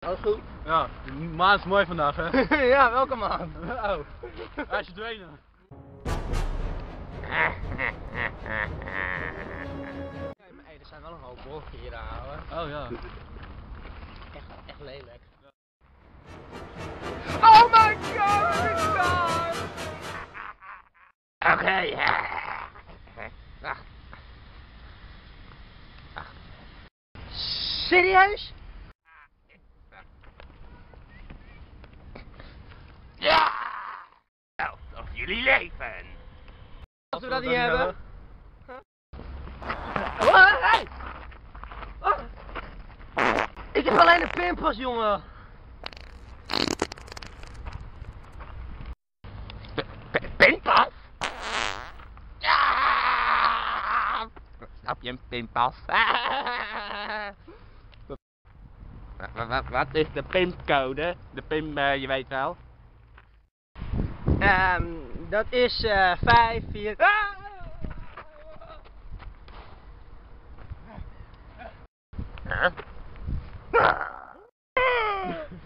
Alles goed? Ja, de maan is mooi vandaag, hè? Ja, welke maan? Oh, hij is verdwenen. Hey, er zijn wel een hoop wolken hier, ouwe. Oh ja. Echt lelijk. Ja. Oh my god, Oké. Serieus? Ja! Alsof jullie leven. Als we dat niet hebben. Hey! Oh. Ik heb alleen een pinpas, jongen. Pinpas? Ja! Snap je een pinpas? Wat is de pincode? De pin, je weet wel. Dat is 5, 4... Huh?